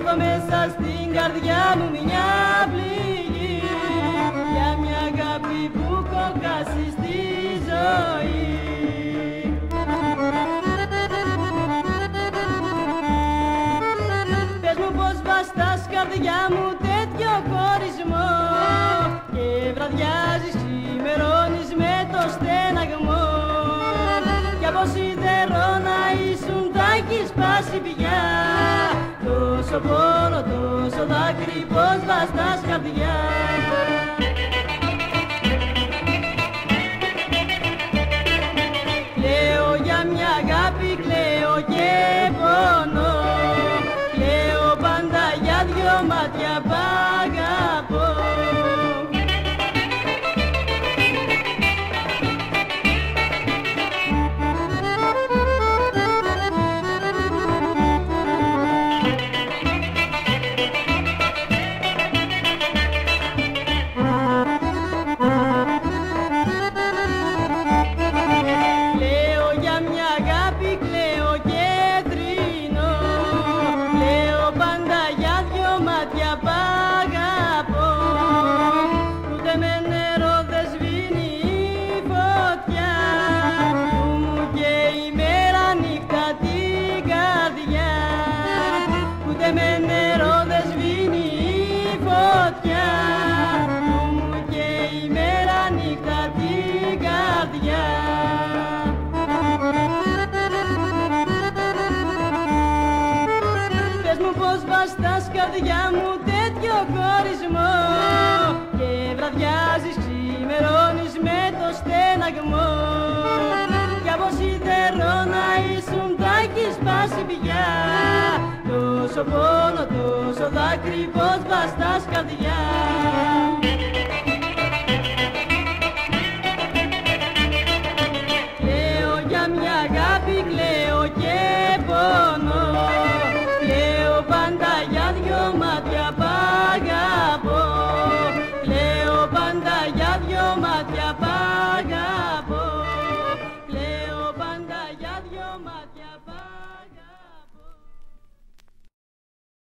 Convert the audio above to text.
νιώθω μέσα στην καρδιά μου μια πληγή για μια αγάπη που έχω χάσει στη ζωή. Πες μου πως βαστάς καρδιά μου τέτοιο χωρισμό και βραδιάζεις, ξημερώνεις με το στέναγμό κι από σιδερό να ήσουν τα έχεις σπάσει πια. Τόσο πόνο, τόσο δάκρυ, πως βαστάς καρδιά. Κλαίω για μια αγάπη, κλαίω και πονώ, κλαίω πάντα για δυο μάτια που αγαπώ. Με νερό δεν σβήνει η φωτιά που μου και η μέρα νύχτα την καρδιά. Πες μου πως βαστάς καρδιά μου τέτοιο χωρισμό και βραδιάζεις, ξημερώνεις με το στέναγμό κι από σιδερό να ήσουν τα έχεις σπάσει πια. Τόσο πόνο, τόσο δάκρυ, πως βαστάς καρδιά. Κλαίω για μια αγάπη, κλαίω και πονώ, κλαίω πάντα για δυο μάτια που αγαπώ, κλαίω πάντα για δυο μάτια που αγαπώ, κλαίω πάντα για δυο μάτια που αγαπώ.